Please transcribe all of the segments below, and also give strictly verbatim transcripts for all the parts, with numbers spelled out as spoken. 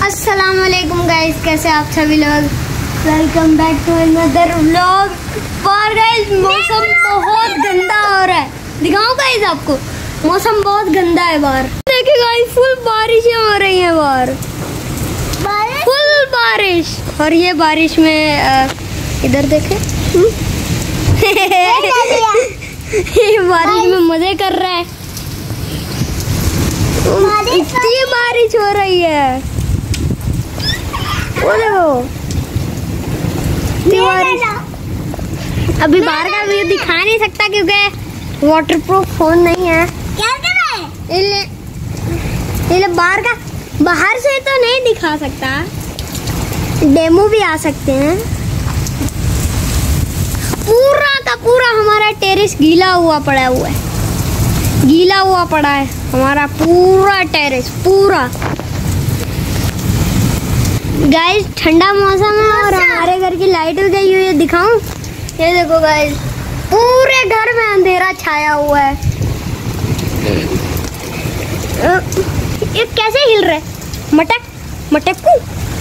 अस्सलाम वालेकुम गाइस, कैसे आप सभी लोग। Welcome back to another vlog. और गाइस मौसम बहुत गंदा हो रहा है, दिखाऊं गाइस आपको। मौसम बहुत गंदा है बाहर, देखिए गाइस फुल बारिशें हो रही हैं बाहर, फुल बारिश। और ये बारिश में आ, इधर देखे ये बारिश में मजे कर रहा है। इतनी बारिश हो रही है, वो देखो बारिश। अभी बाहर का व्यू दिखा नहीं सकता क्योंकि वाटरप्रूफ फोन नहीं है। क्या कर रहा है? इले, इले बाहर का बाहर से तो नहीं दिखा सकता, डेमो भी आ सकते हैं। पूरा का पूरा हमारा टेरेस गीला हुआ पड़ा हुआ है, गीला हुआ पड़ा है हमारा पूरा टेरेस पूरा। गाइस ठंडा मौसम है और हमारे घर की लाइट भी गई हुई है, दिखाऊं? ये देखो गाइस, पूरे घर में अंधेरा छाया हुआ है। ये कैसे हिल रहे? मटक मटक्कू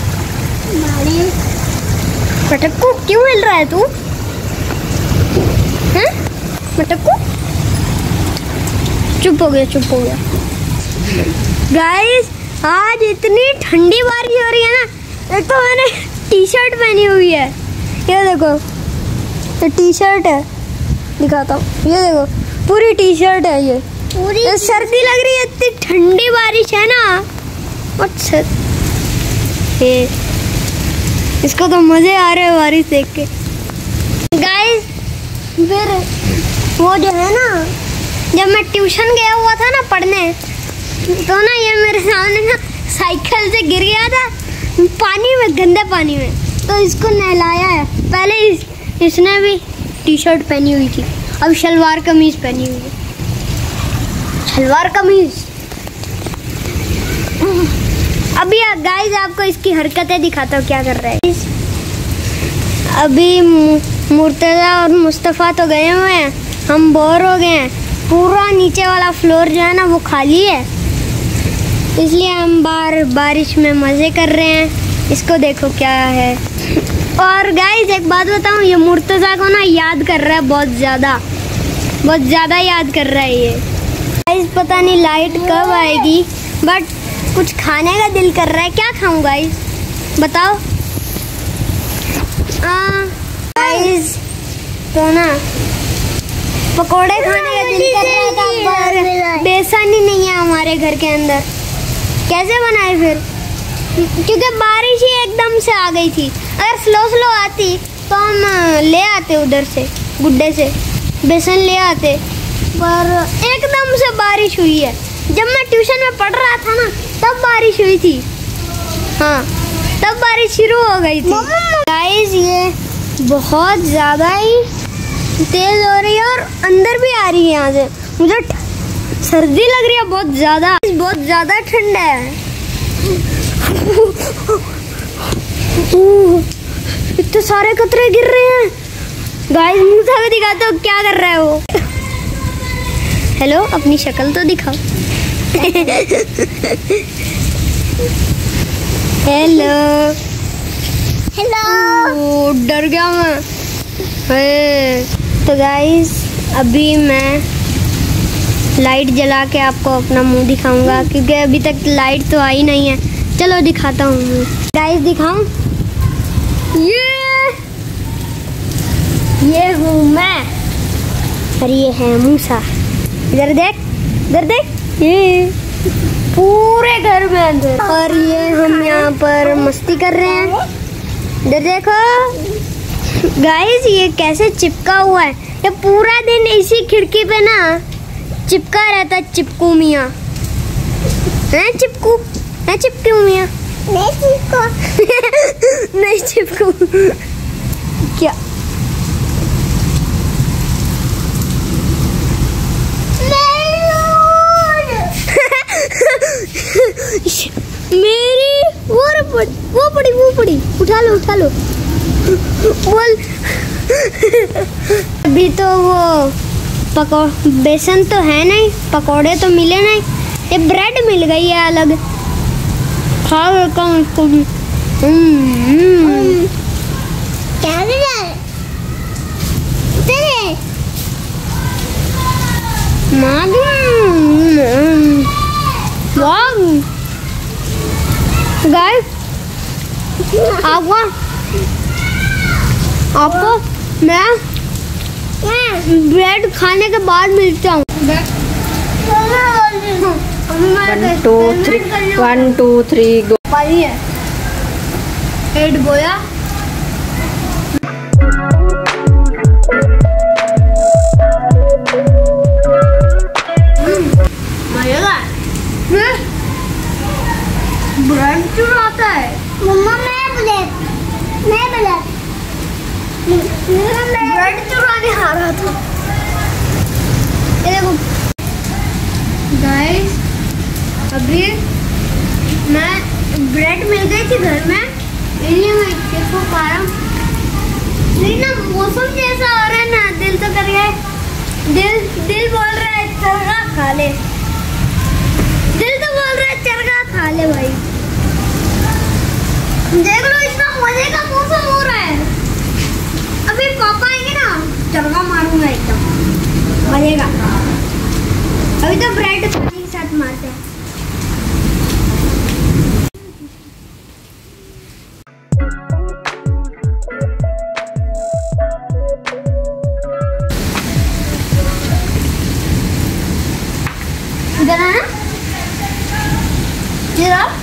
मटक्कू क्यों हिल रहा है तू? हैं मटक्कू? चुप हो गया चुप हो गया। गाइस आज इतनी ठंडी बारिश हो रही है ना। एक तो मैंने टी शर्ट पहनी हुई है, ये देखो ये टी शर्ट है, दिखाता हूँ। ये देखो पूरी टी शर्ट है, ये पूरी ये सर्दी लग रही है, इतनी ठंडी बारिश है ना। अच्छा ये इसको तो मजे आ रहे हैं बारिश देख के। गाइस फिर वो जो है ना, जब मैं ट्यूशन गया हुआ था ना पढ़ने, तो ना ये मेरे सामने ना साइकिल से गिर गया था पानी में, गंदे पानी में, तो इसको नहलाया है। पहले इस, इसने भी टी शर्ट पहनी हुई थी, अब शलवार कमीज पहनी हुई है, शलवार कमीज। अभी गाइस आपको इसकी हरकतें दिखाता हूँ क्या कर रहा है। अभी मुर्तजा और मुस्तफ़ा तो गए हुए हैं, हम बोर हो गए हैं। पूरा नीचे वाला फ्लोर जो है ना वो खाली है, इसलिए हम बाहर बारिश में मज़े कर रहे हैं। इसको देखो क्या है। और गाइस एक बात बताऊं, ये मुर्तजा को ना याद कर रहा है बहुत ज़्यादा, बहुत ज़्यादा याद कर रहा है ये। गाइस पता नहीं लाइट कब आएगी, बट कुछ खाने का दिल कर रहा है। क्या खाऊं गाइस बताओ? गाइस तो ना पकोड़े खाने का दिल कर रहा था, पर बेसन ही नहीं है हमारे घर के अंदर, कैसे बनाए फिर? क्योंकि बारिश ही एकदम से आ गई थी। अगर स्लो स्लो आती तो हम ले आते उधर से गुड्डे से बेसन ले आते, पर एकदम से बारिश हुई है। जब मैं ट्यूशन में पढ़ रहा था ना तब बारिश हुई थी, हाँ तब बारिश शुरू हो गई थी। गाइस ये बहुत ज़्यादा ही तेज हो रही है और अंदर भी आ रही है, यहाँ से मुझे सर्दी लग रही है बहुत ज़्यादा, बहुत ज़्यादा ठंडा है। इतने सारे कतरे गिर रहे हैं। गाइस मुझे भी दिखाते हो क्या कर रहा है वो। हेलो अपनी शक्ल तो दिखाओ। हेलो हेलो, डर गया मैं। तो गाइस अभी मैं लाइट जला के आपको अपना मुंह दिखाऊंगा, क्योंकि अभी तक लाइट तो आई नहीं है। चलो दिखाता हूँ गाइस, दिखाऊं? ये ये हूँ मैं और ये है मूसा। इधर देख इधर देख, ये पूरे घर में अंदर। और ये हम यहाँ पर मस्ती कर रहे हैं, इधर देखो। गाइस ये कैसे चिपका हुआ है, ये पूरा दिन इसी खिड़की पे ना चिपका रहता है। चिपकू मियाँ है, चिपकू है, चिपकू मियाँ नहीं चिपकू नहीं चिपकू क्या? मेरी वो पड़ी वो पड़ी वो पड़ी उठा लो उठा लो बोल। अभी तो वो पको बेसन तो है नहीं, पकोड़े तो मिले नहीं, ये ब्रेड मिल गई है अलग। खा लेता हूँ इसको भी। हम्म क्या है तेरे गाइस आपको आपको मैं ब्रेड खाने के बाद मिलता हूँ। One two three one two three go. पानी है एट गोया। ब्रेड चुराता है मम्मा। मैं ब्रेड मैं ब्रेड ब्रेड चुराने आ रहा था। ये देखो गाइस अभी मैं ब्रेड मिल गई थी घर में, इसलिए मैं इसको खा रहा हूँ। लेकिन ना मौसम जैसा हो रहा है ना, दिल तो कर गया है, दिल दिल बोल रहा है चरगा खा ले, दिल तो बोल रहा है चरगा खा ले भाई। देख लो इतना मजे का मौसम हो रहा है। अभी पापा आएंगे ना, चरगा मारूंगा एकदम मजे का। अभी तो ब्रेड पानी के साथ मारते हैं। इधर आना, इधर आओ।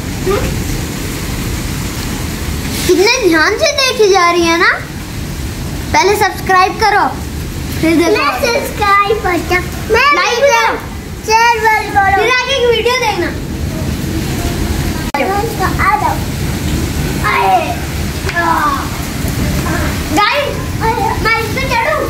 कितने ध्यान से देखी जा रही है ना। पहले सब्सक्राइब करो, फिर देखो। मैं सब्सक्राइब करता, मैं लाइक करो, शेयर करो, फिर आगे की वीडियो देखना। आ जाओ। गाइस मैं इस पे चढ़ूं?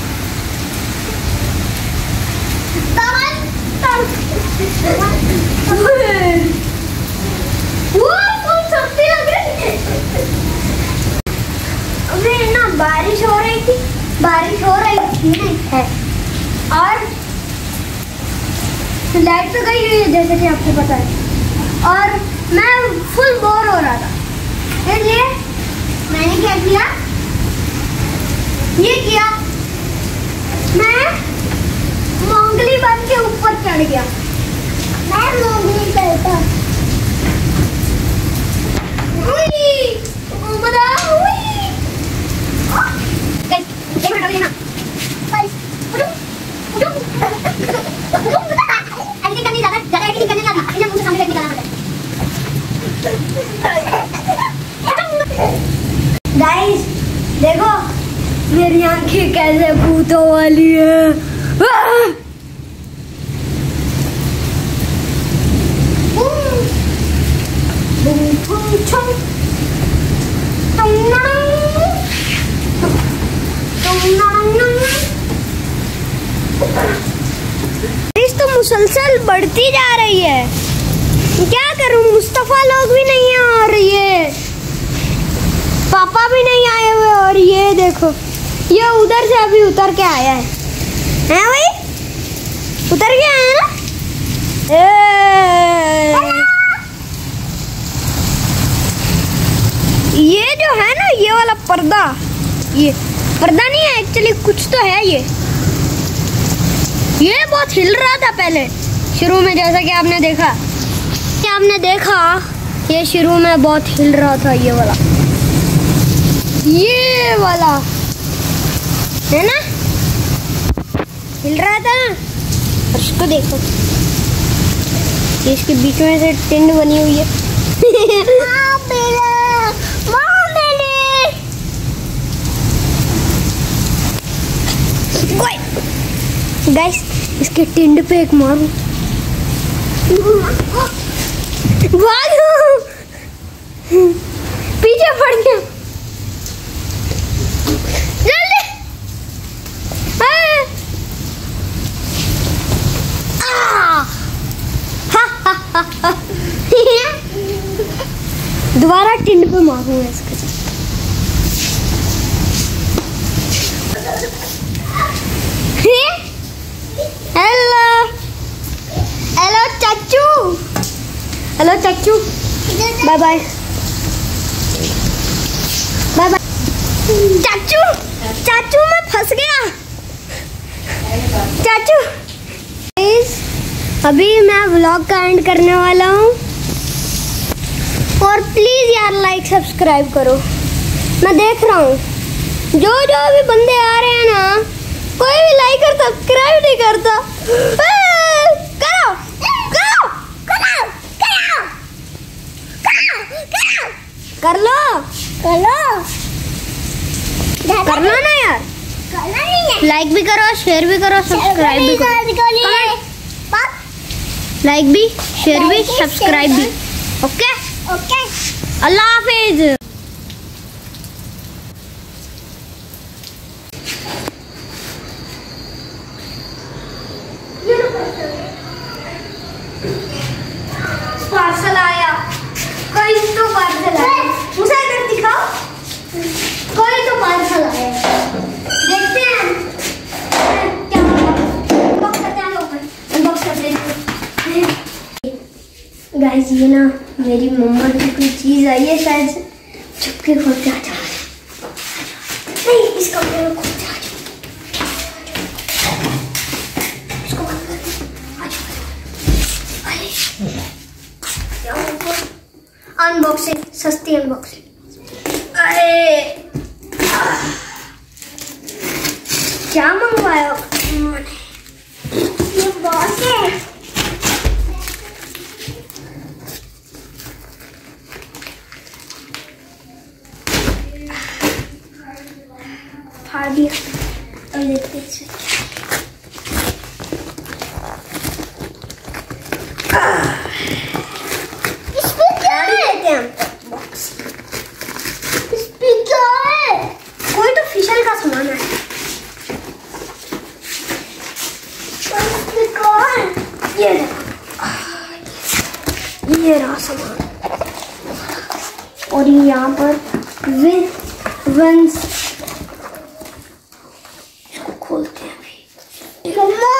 सस्ती लग रही है। अभी ना बारिश हो रही थी, बारिश हो रही थी है, और लाइट तो गई हुई है जैसे कि आपको पता है, और मैं फुल बोर हो रहा था, इसलिए मैंने क्या किया, ये किया, मैं मोंगली बन के ऊपर चढ़ गया। मैं मोंगली करता। एक मिनट लेना। ऐसे करनी ज्यादा ज्यादा ऐसे करने ज्यादा अपने मुंह से सामने निकालना पड़ता है। गाइस देखो मेरी आंखें कैसे भूतों वाली है। बारिश तो मुसलसल बढ़ती जा रही है, क्या करूं, मुस्तफा लोग भी नहीं है और ये पापा भी नहीं आए हुए, और ये देखो ये उधर से अभी उतर के आया है, हैं भाई उतर के आया ना। ए ये जो है ना ये वाला पर्दा, ये पर्दा नहीं है एक्चुअली, कुछ तो है ये ये बहुत हिल रहा था पहले शुरू में, जैसा कि आपने देखा कि आपने देखा ये शुरू में बहुत हिल रहा था, ये वाला ये वाला है ना, हिल रहा था ना। और इसको देखो, ये इसके बीच में से टिंड बनी हुई है। गाइस इसके टिंड पे एक मारू, भागो, पीछे पड़ गया, जल्दी। दोबारा टिंड पे मारूंगा इसके साथ। हेलो हेलो चाचू, हेलो चाचू, बाय बाय बाय बाय। चाचू चाचू मैं फंस गया चाचू। अभी मैं व्लॉग का एंड करने वाला हूँ और प्लीज यार लाइक सब्सक्राइब करो। मैं देख रहा हूँ जो जो अभी बंदे आ रहे हैं ना, कोई भी लाइक और सब्सक्राइब नहीं करता। करो करो करो करो करो कर लो कर लो करना ना यार, लाइक भी करो, शेयर भी करो, सब्सक्राइब भी करो। लाइक भी, शेयर भी, सब्सक्राइब भी। ओके ओके, अल्लाह हाफिज। पार्सल आया, कोई तो पार्सल आया, मुझे इधर दिखाओ, कोई तो पार्सल आया। देखते हैं क्या अनबॉक्स करते हैं, लोग अनबॉक्स करते हैं। गाइस ये ना मेरी मम्मा की कोई चीज आई है, शायद से छुप के खोलते। आ जाओ नहीं, इस कमरे में खोलते। आ जाओ इसको बंद कर दे। आ जाओ अरे अनबॉक्सिंग, सस्ती अनबॉक्सिंग। अरे क्या मंगवाया ये बॉक्स है। फाड़ दिया, अब देखते हैं इसमें क्या लेते हैं हम बॉक्स। इसमें क्या है? कोई तो फिशल का सामान है। ये ये रहा सामान, और ये यहाँ पर विन वंस। इसको खोलते हैं अभी।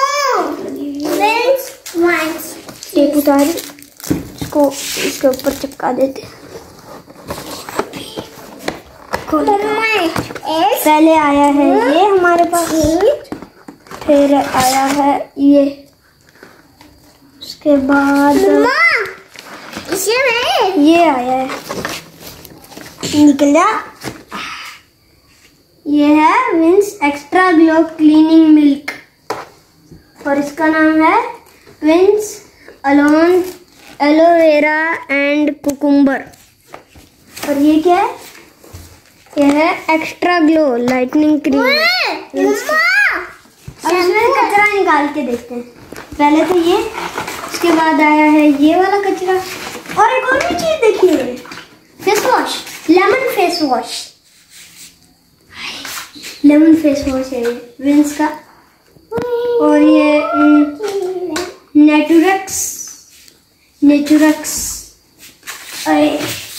टेप उतार, इसको इसके ऊपर चिपका देते हैं। पहले आया है ये हमारे पास, फिर आया है ये, उसके बाद ये आया है, निकला। ये है Vince extra glow cleaning milk, और इसका नाम है विंस अलोन एलोवेरा एंड कुकुम्बर। और ये क्या है? ये है एक्स्ट्रा ग्लो लाइटनिंग क्रीम। अब इसमें कचरा निकाल के देखते हैं। पहले तो ये, उसके बाद आया है ये वाला कचरा, और एक और भी चीज देखिए, face wash, lemon face wash. Lemon face wash है ये विंस का। और ये नेचुरक्स नेचुरक्स अरे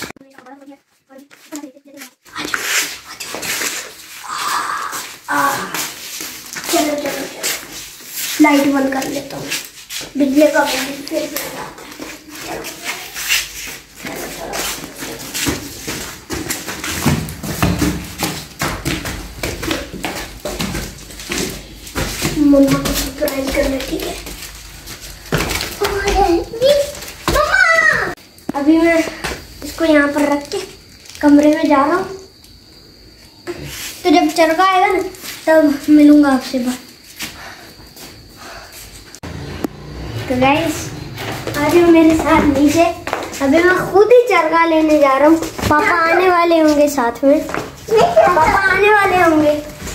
चलो चलो चलो, लाइट बंद कर लेता हूँ, बिजली का बिल फिर से आता है। चलो चलो मम्मा को सरप्राइज करना, ठीक है। मम्मा अभी मैं इसको यहाँ पर रख के कमरे में जा रहा हूँ, तो जब चरखा आएगा ना तब मिलूंगा आपसे बात। तो गाइस आज मेरे साथ नीचे, अभी मैं खुद ही चरखा लेने जा रहा हूँ। पापा आने वाले होंगे साथ में, पापा आने वाले होंगे।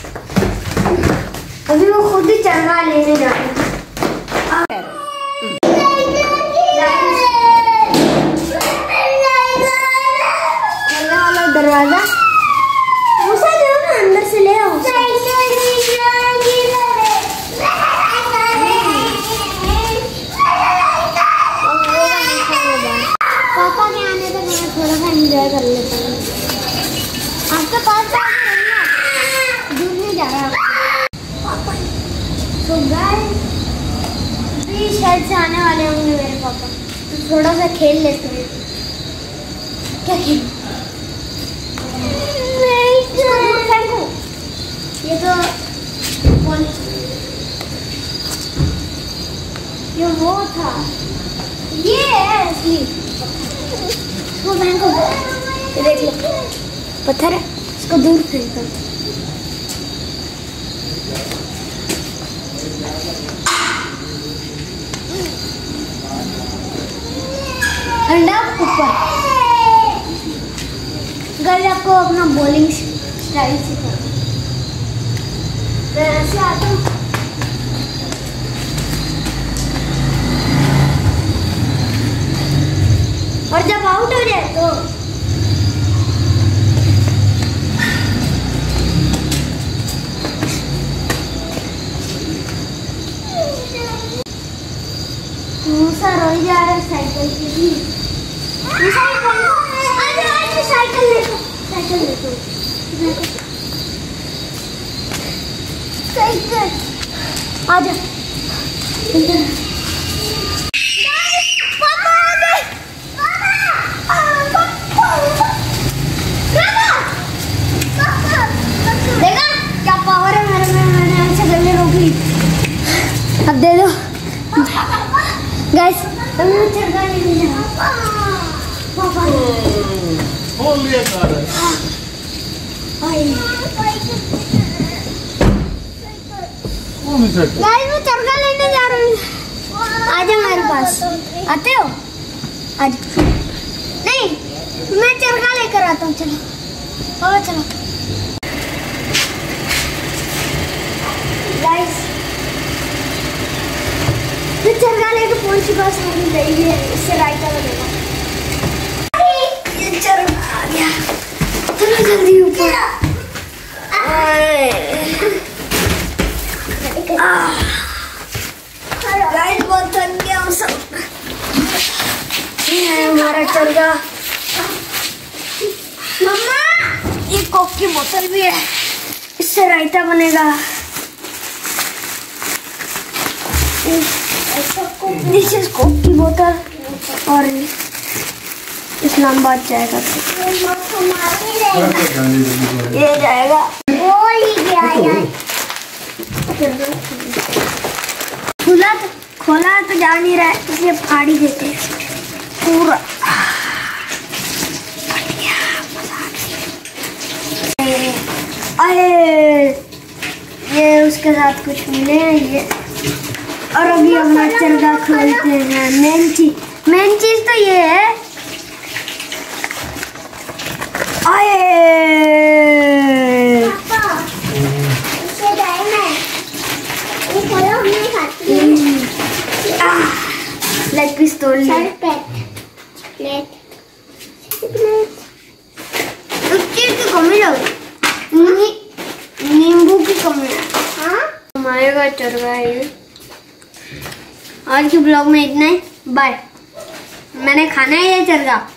अभी मैं खुद ही चरखा लेने जा रहा हूँ। दरवाजा उसे जो ना अंदर से ले आओ। पापा के आने तक मैं थोड़ा सा एंजॉय कर लेता हूँ। आपके पास दूर नहीं जा रहा पापा। तो गाइस भी शायद से आने वाले होंगे मेरे पापा, तो थोड़ा सा खेल लेते हैं। क्या खेल? इसको दूर फेंको। ये तो बॉल, ये वो था, ये है असली। इसको फेंको। ये देख लो, पत्थर है, इसको दूर फेंको। अंडा ऊपर। गाइस आपको अपना बॉलिंग स्टाइल सिखा, मैं ऐसे आता हूँ। और जब आउट हो जाए तो मूसा रोई जा रहा है साइकिल की भी। साइकिल अरे अरे साइकिल ले लो, साइकिल ले लो, साइकिल आजा। पापा आ गए, देखा क्या पावर है मेरे में, मैंने ऐसे गले रोक ली। अब दे दो गाइस, मैं चरखा लेने जा रहा हूं। पापा खोल लिया कार है। कौन है सर? गाइस मैं चरखा लेने जा रहा हूँ, आजा मेरे पास। आते हो? आज नहीं, मैं चरखा लेकर आता हूँ। चलो पापा चलो। गाइस मैं चरखा लेकर पहुंची, बस आने चाहिए, इससे रायता बनेगा। ये चरखा आ गया, चलो जल्दी ऊपर। गाइस बहुत थक गया हूँ सब। ये है हमारा चरखा। मम्मा ये कोक की बोतल भी है, इससे रायता बनेगा। दिस इज कोक की बोतल और इस लंबा जाएगा तो ये जाएगा। वो ही गया यार, खुला तो खोला तो जा नहीं रहा है, इसलिए फाड़ ही देते हैं पूरा। अरे ये उसके साथ कुछ मिले हैं ये। और अभी अपना चरखा खोलते हैं। मेन चीज मेन चीज तो ये है। आए लेग पीस तोड़ लिया। चीज की कमी लग, नींबू की कमी है। हमारे घर चरखा है ये। आज के ब्लॉग में इतना ही, बाय। मैंने खाना है ये चरखा।